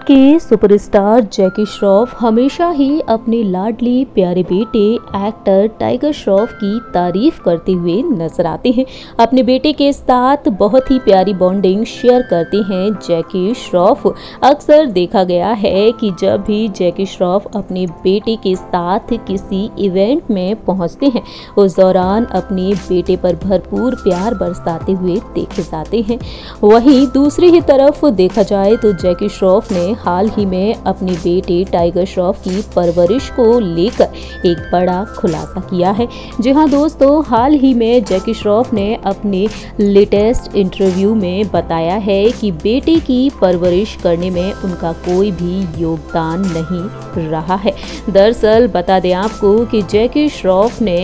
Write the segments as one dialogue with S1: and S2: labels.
S1: के सुपरस्टार जैकी श्रॉफ हमेशा ही अपने लाडली प्यारे बेटे एक्टर टाइगर श्रॉफ की तारीफ करते हुए नजर आते हैं। अपने बेटे के साथ बहुत ही प्यारी बॉन्डिंग शेयर करते हैं जैकी श्रॉफ। अक्सर देखा गया है कि जब भी जैकी श्रॉफ अपने बेटे के साथ किसी इवेंट में पहुंचते हैं, उस दौरान अपने बेटे पर भरपूर प्यार बरसाते हुए देखे जाते हैं। वहीं दूसरी ही तरफ देखा जाए तो जैकी श्रॉफ ने हाल ही में अपने बेटे टाइगर श्रॉफ की परवरिश को लेकर एक बड़ा खुलासा किया है। जी हां दोस्तों, हाल ही में जैकी श्रॉफ ने अपने लेटेस्ट इंटरव्यू में बताया है कि बेटे की परवरिश करने में उनका कोई भी योगदान नहीं रहा है। दरअसल बता दें आपको कि जैकी श्रॉफ ने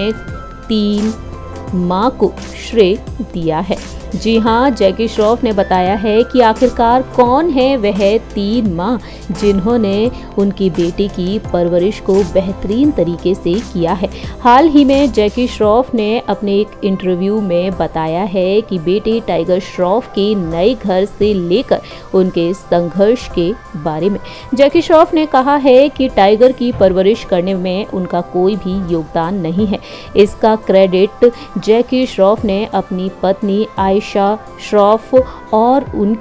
S1: 3 मां को श्रेय दिया है। जी हाँ, जैकी श्रॉफ ने बताया है कि आखिरकार कौन है वह 3 मां जिन्होंने उनकी बेटे की परवरिश को बेहतरीन तरीके से किया है। हाल ही में जैकी श्रॉफ ने अपने एक इंटरव्यू में बताया है कि बेटे टाइगर श्रॉफ के नए घर से लेकर उनके संघर्ष के बारे में। जैकी श्रॉफ ने कहा है कि टाइगर की परवरिश करने में उनका कोई भी योगदान नहीं है। इसका क्रेडिट जैकी श्रॉफ ने अपनी पत्नी आयशा श्रॉफ और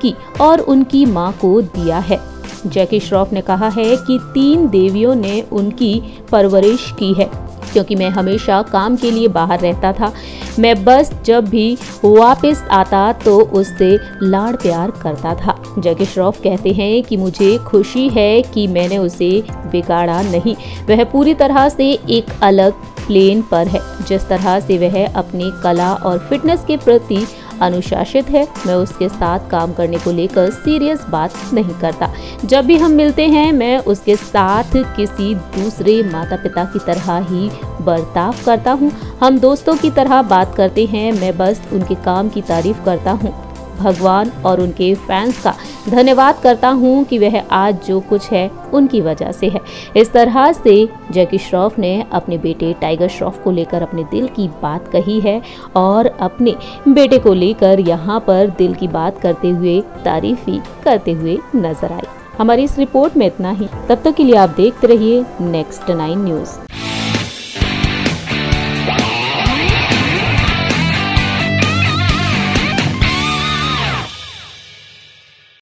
S1: उनकी मां को दिया है। जैकी श्रॉफ ने कहा है कि 3 देवियों ने उनकी परवरिश की है, क्योंकि मैं हमेशा काम के लिए बाहर रहता था। मैं बस जब भी वापस आता तो उससे लाड़ प्यार करता था। जैकी श्रॉफ कहते हैं कि मुझे खुशी है कि मैंने उसे बिगाड़ा नहीं। वह पूरी तरह से एक अलग प्लेन पर है। जिस तरह से वह अपनी कला और फिटनेस के प्रति अनुशासित है, मैं उसके साथ काम करने को लेकर सीरियस बात नहीं करता। जब भी हम मिलते हैं, मैं उसके साथ किसी दूसरे माता पिता की तरह ही बर्ताव करता हूँ। हम दोस्तों की तरह बात करते हैं। मैं बस उनके काम की तारीफ करता हूँ। भगवान और उनके फैंस का धन्यवाद करता हूं कि वह आज जो कुछ है उनकी वजह से है। इस तरह से जैकी श्रॉफ ने अपने बेटे टाइगर श्रॉफ को लेकर अपने दिल की बात कही है और अपने बेटे को लेकर यहां पर दिल की बात करते हुए तारीफ ही करते हुए नजर आई। हमारी इस रिपोर्ट में इतना ही। तब तक के लिए आप देखते रहिए नेक्स्ट 9 न्यूज़।